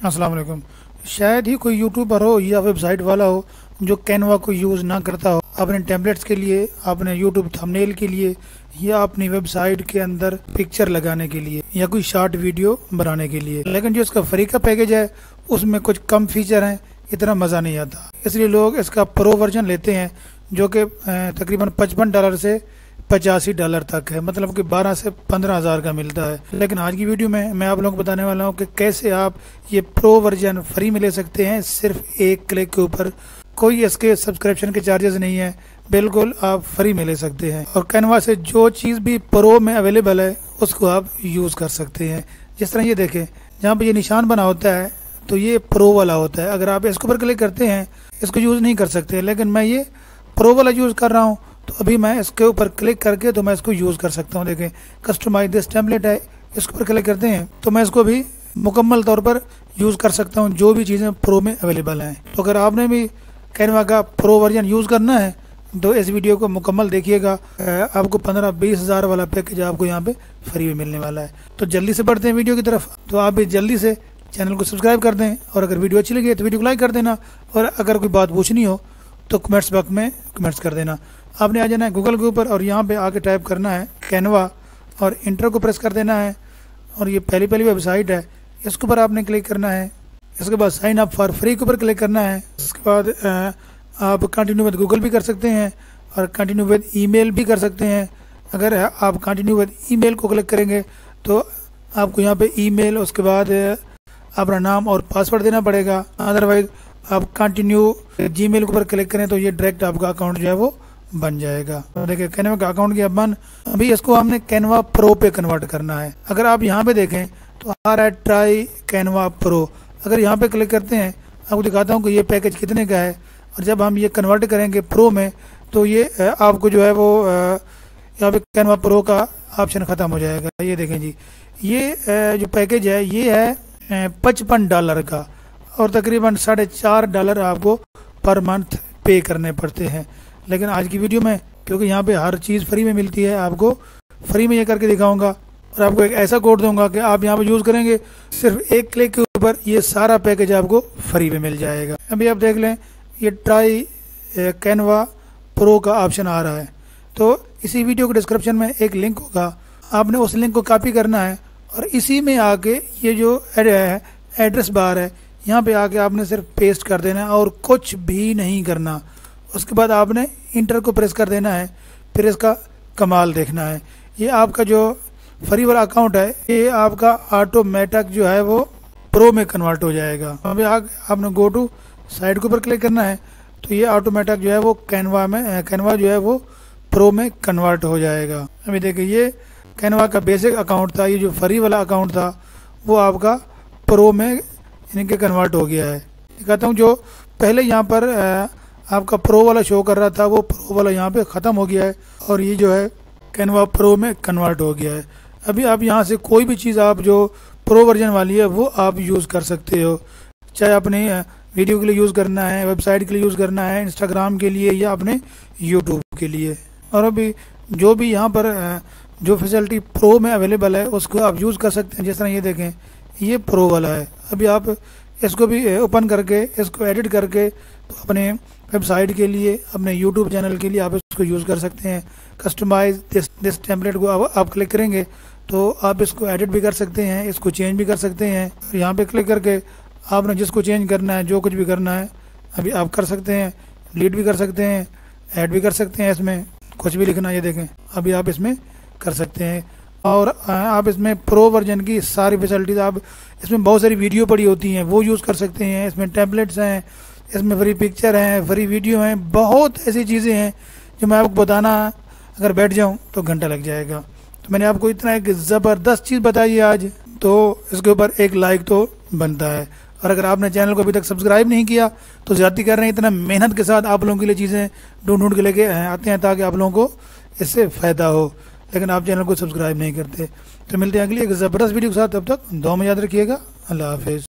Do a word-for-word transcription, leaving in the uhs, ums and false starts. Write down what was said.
अस्सलाम वालेकुम। शायद ही कोई यूट्यूबर हो या वेबसाइट वाला हो जो कैनवा को यूज़ ना करता हो अपने टेम्पलेट्स के लिए, अपने यूट्यूब थंबनेल के लिए या अपनी वेबसाइट के अंदर पिक्चर लगाने के लिए या कोई शॉर्ट वीडियो बनाने के लिए। लेकिन जो इसका फ्री का पैकेज है उसमें कुछ कम फीचर हैं, इतना मज़ा नहीं आता, इसलिए लोग इसका प्रो वर्जन लेते हैं जो कि तकरीबन पचपन डॉलर से पचासी डॉलर तक है, मतलब कि बारह से पंद्रह हज़ार का मिलता है। लेकिन आज की वीडियो में मैं आप लोगों को बताने वाला हूँ कि कैसे आप ये प्रो वर्जन फ्री में ले सकते हैं सिर्फ एक क्लिक के ऊपर। कोई इसके सब्सक्रिप्शन के चार्जेस नहीं है, बिल्कुल आप फ्री में ले सकते हैं। और कैनवा से जो चीज़ भी प्रो में अवेलेबल है उसको आप यूज़ कर सकते हैं। जिस तरह ये देखें, जहाँ पर ये निशान बना होता है तो ये प्रो वाला होता है। अगर आप इसके ऊपर क्लिक करते हैं इसको यूज़ नहीं कर सकते, लेकिन मैं ये प्रो वाला यूज़ कर रहा हूँ तो अभी मैं इसके ऊपर क्लिक करके तो मैं इसको यूज़ कर सकता हूँ। देखें, कस्टमाइज दिस टेम्पलेट है, इसके ऊपर क्लिक करते हैं तो मैं इसको भी मुकम्मल तौर पर यूज़ कर सकता हूँ जो भी चीज़ें प्रो में अवेलेबल हैं। तो अगर आपने भी कैनवा का प्रो वर्जन यूज़ करना है तो इस वीडियो को मुकम्मल देखिएगा। आपको पंद्रह बीस हज़ार वाला पैकेज आपको यहाँ पे फ्री में मिलने वाला है। तो जल्दी से बढ़ते हैं वीडियो की तरफ। तो आप भी जल्दी से चैनल को सब्सक्राइब कर दें और अगर वीडियो अच्छी लगी तो वीडियो को लाइक कर देना, और अगर कोई बात पूछनी हो तो कमेंट्स बॉक्स में कमेंट्स कर देना। आपने आ जाना है गूगल के ऊपर और यहाँ पे आके टाइप करना है कैनवा और इंटर को प्रेस कर देना है, और ये पहली पहली वेबसाइट है, इसके ऊपर आपने क्लिक करना है। इसके बाद साइन अप फॉर फ्री के ऊपर क्लिक करना है। इसके बाद आप कंटिन्यू विद गूगल भी कर सकते हैं और कंटिन्यू विद ईमेल भी कर सकते हैं। अगर आप कंटिन्यू विद ईमेल को क्लिक करेंगे तो आपको यहाँ पे ईमेल, उसके बाद अपना नाम और पासवर्ड देना पड़ेगा। अदरवाइज आप कंटिन्यू जीमेल के ऊपर क्लिक करें तो ये डायरेक्ट आपका अकाउंट जो है वो बन जाएगा। तो देखिए कैनवा का अकाउंट किया बन। अभी इसको हमने कैनवा प्रो पे कन्वर्ट करना है। अगर आप यहाँ पे देखें तो आ रहा है ट्राई कैनवा प्रो। अगर यहाँ पे क्लिक करते हैं आपको दिखाता हूँ कि ये पैकेज कितने का है, और जब हम ये कन्वर्ट करेंगे प्रो में तो ये आपको जो है वो यहाँ पे कैनवा प्रो का ऑप्शन ख़त्म हो जाएगा। ये देखें जी, ये जो पैकेज है ये है पचपन डॉलर का, और तकरीबन साढ़े चार डॉलर आपको पर मंथ पे करने पड़ते हैं। लेकिन आज की वीडियो में क्योंकि यहाँ पे हर चीज़ फ्री में मिलती है, आपको फ्री में ये करके दिखाऊंगा और आपको एक ऐसा कोड दूंगा कि आप यहाँ पे यूज़ करेंगे सिर्फ एक क्लिक के ऊपर ये सारा पैकेज आपको फ्री में मिल जाएगा। अभी आप देख लें, ये ट्राई कैनवा प्रो का ऑप्शन आ रहा है। तो इसी वीडियो के डिस्क्रिप्शन में एक लिंक होगा, आपने उस लिंक को कॉपी करना है और इसी में आके ये जो एड्रेस बार है यहाँ पे आके आपने सिर्फ पेस्ट कर देना है और कुछ भी नहीं करना। उसके बाद आपने इंटर को प्रेस कर देना है, फिर इसका कमाल देखना है। ये आपका जो फ्री वाला अकाउंट है ये आपका ऑटोमेटिक जो है वो प्रो में कन्वर्ट हो जाएगा। अभी आपने गो टू साइड के ऊपर क्लिक करना है तो ये ऑटोमेटिक जो है वो कैनवा में कैनवा जो है वो प्रो में कन्वर्ट हो जाएगा। अभी देखिए, ये कैनवा का बेसिक अकाउंट था, ये जो फ्री वाला अकाउंट था वो आपका प्रो में इनके कन्वर्ट हो गया है। कहता हूँ जो पहले यहाँ पर आपका प्रो वाला शो कर रहा था वो प्रो वाला यहाँ पे ख़त्म हो गया है और ये जो है कैनवा प्रो में कन्वर्ट हो गया है। अभी आप यहाँ से कोई भी चीज़ आप जो प्रो वर्जन वाली है वो आप यूज़ कर सकते हो, चाहे अपने वीडियो के लिए यूज़ करना है, वेबसाइट के लिए यूज़ करना है, इंस्टाग्राम के लिए या अपने यूट्यूब के लिए। और अभी जो भी यहाँ पर जो फैसिलिटी प्रो में अवेलेबल है उसको आप यूज़ कर सकते हैं। जिस तरह ये देखें, ये प्रो वाला है। अभी आप इसको भी ओपन करके इसको एडिट करके तो अपने वेबसाइट के लिए, अपने यूट्यूब चैनल के लिए आप इसको यूज़ कर सकते हैं। कस्टमाइज दिस दिस टेम्पलेट को आप, आप क्लिक करेंगे तो आप इसको एडिट भी कर सकते हैं, इसको चेंज भी कर सकते हैं। यहाँ पे क्लिक करके आपने जिसको चेंज करना है, जो कुछ भी करना है अभी आप कर सकते हैं। डिलीट भी कर सकते हैं, ऐड भी कर सकते हैं, इसमें कुछ भी लिखना है ये देखें अभी आप इसमें कर सकते हैं। और आप इसमें प्रो वर्जन की सारी फैसिलिटीज़, आप इसमें बहुत सारी वीडियो पड़ी होती हैं वो यूज़ कर सकते हैं। इसमें टैबलेट्स हैं, इसमें फ्री पिक्चर हैं, फ्री वीडियो हैं, बहुत ऐसी चीज़ें हैं जो मैं आपको बताना अगर बैठ जाऊं तो घंटा लग जाएगा। तो मैंने आपको इतना एक ज़बरदस्त चीज़ बताई है आज, तो इसके ऊपर एक लाइक तो बनता है। और अगर आपने चैनल को अभी तक सब्सक्राइब नहीं किया तो ज़्यादती कर रहे हैं, इतना मेहनत के साथ आप लोगों के लिए चीज़ें ढूंढ ढूंढ के लेके आते हैं ताकि आप लोगों को इससे फ़ायदा हो, लेकिन आप चैनल को सब्सक्राइब नहीं करते। तो मिलते हैं अगली एक ज़बरदस्त वीडियो के साथ, तब तक दुआ में याद रखिएगा। अल्लाह हाफिज़।